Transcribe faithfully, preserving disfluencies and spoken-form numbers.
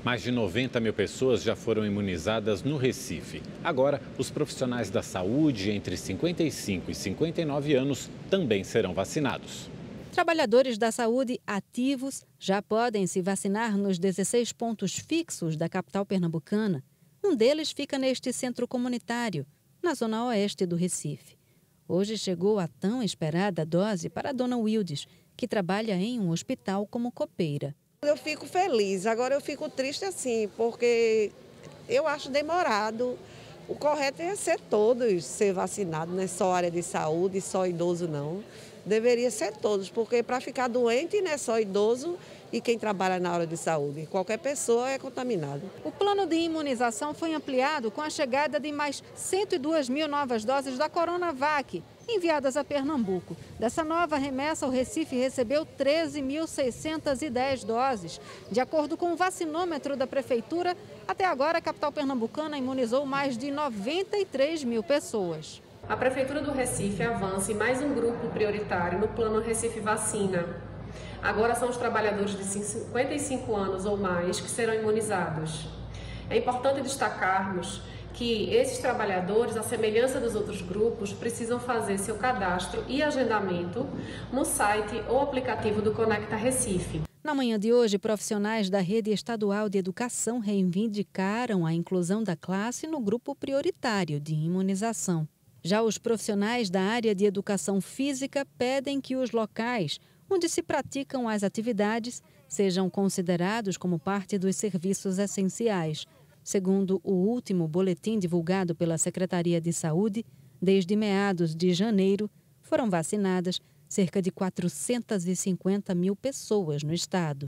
Mais de noventa mil pessoas já foram imunizadas no Recife. Agora, os profissionais da saúde entre cinquenta e cinco e cinquenta e nove anos também serão vacinados. Trabalhadores da saúde ativos já podem se vacinar nos dezesseis pontos fixos da capital pernambucana. Um deles fica neste centro comunitário, na zona oeste do Recife. Hoje chegou a tão esperada dose para a dona Wildes, que trabalha em um hospital como copeira. Eu fico feliz, agora eu fico triste assim, porque eu acho demorado. O correto é ser todos ser vacinados, não é só área de saúde, só idoso não. Deveria ser todos, porque para ficar doente não é só idoso e quem trabalha na área de saúde. Qualquer pessoa é contaminada. O plano de imunização foi ampliado com a chegada de mais cento e duas mil novas doses da Coronavac, enviadas a Pernambuco. Dessa nova remessa, o Recife recebeu treze mil seiscentas e dez doses. De acordo com o vacinômetro da Prefeitura, até agora a capital pernambucana imunizou mais de noventa e três mil pessoas. A Prefeitura do Recife avança em mais um grupo prioritário no Plano Recife Vacina. Agora são os trabalhadores de cinquenta e cinco anos ou mais que serão imunizados. É importante destacarmos que esses trabalhadores, à semelhança dos outros grupos, precisam fazer seu cadastro e agendamento no site ou aplicativo do Conecta Recife. Na manhã de hoje, profissionais da Rede Estadual de Educação reivindicaram a inclusão da classe no grupo prioritário de imunização. Já os profissionais da área de educação física pedem que os locais onde se praticam as atividades sejam considerados como parte dos serviços essenciais. Segundo o último boletim divulgado pela Secretaria de Saúde, desde meados de janeiro, foram vacinadas cerca de quatrocentas e cinquenta mil pessoas no estado.